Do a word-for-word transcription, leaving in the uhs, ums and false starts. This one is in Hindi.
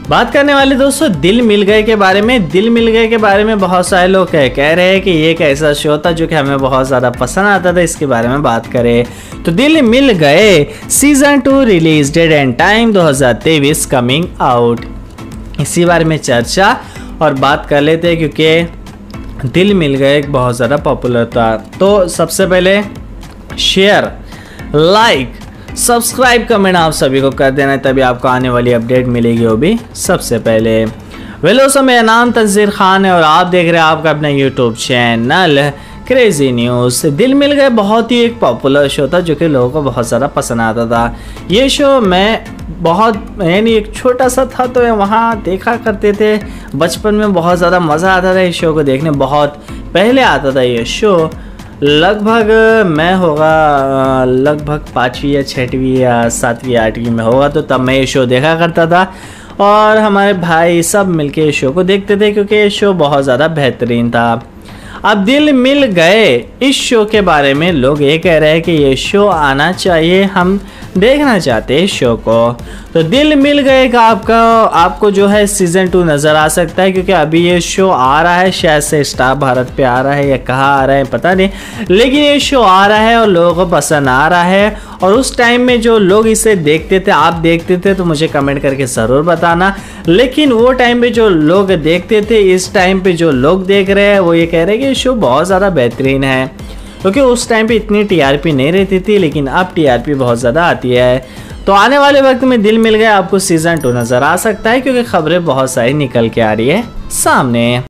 बात करने वाले दोस्तों दिल मिल गए के बारे में। दिल मिल गए के बारे में बहुत सारे लोग कह कह रहे हैं कि ये एक ऐसा शो था जो कि हमें बहुत ज़्यादा पसंद आता था। इसके बारे में बात करें तो Dil Mil Gaye season two release date and time दो हज़ार तेईस कमिंग आउट, इसी बारे में चर्चा और बात कर लेते हैं क्योंकि दिल मिल गए एक बहुत ज़्यादा पॉपुलर था। तो सबसे पहले शेयर, लाइक, सब्सक्राइब, कमेंट आप सभी को कर देना, तभी आपको आने वाली अपडेट मिलेगी वो भी सबसे पहले। वेल दोस्तों, मेरा नाम तंजीर खान है और आप देख रहे हैं आपका अपना यूट्यूब चैनल क्रेजी न्यूज़। दिल मिल गए बहुत ही एक पॉपुलर शो था जो कि लोगों को बहुत ज़्यादा पसंद आता था। ये शो मैं बहुत यानी एक छोटा सा था तो वहाँ देखा करते थे बचपन में, बहुत ज़्यादा मज़ा आता था इस शो को देखने। बहुत पहले आता था ये शो, लगभग मैं होगा लगभग पाँचवीं या छठवीं या सातवीं आठवीं में होगा, तो तब मैं ये शो देखा करता था और हमारे भाई सब मिलके इस शो को देखते थे क्योंकि ये शो बहुत ज़्यादा बेहतरीन था। अब दिल मिल गए इस शो के बारे में लोग ये कह रहे हैं कि ये शो आना चाहिए, हम देखना चाहते हैं इस शो को। तो दिल मिल गए का आपका आपको जो है सीज़न टू नज़र आ सकता है क्योंकि अभी ये शो आ रहा है, शायद से स्टार भारत पे आ रहा है या कहाँ आ रहा है पता नहीं, लेकिन ये शो आ रहा है और लोगों को पसंद आ रहा है। और उस टाइम में जो लोग इसे देखते थे, आप देखते थे तो मुझे कमेंट करके ज़रूर बताना। लेकिन वो टाइम पे जो लोग देखते थे, इस टाइम पे जो लोग देख रहे हैं वो ये कह रहे हैं कि शो बहुत ज़्यादा बेहतरीन है क्योंकि उस टाइम पे इतनी टीआरपी नहीं रहती थी, लेकिन अब टीआरपी बहुत ज़्यादा आती है। तो आने वाले वक्त में दिल मिल गया आपको सीज़न टू नज़र आ सकता है क्योंकि खबरें बहुत सारी निकल के आ रही है सामने।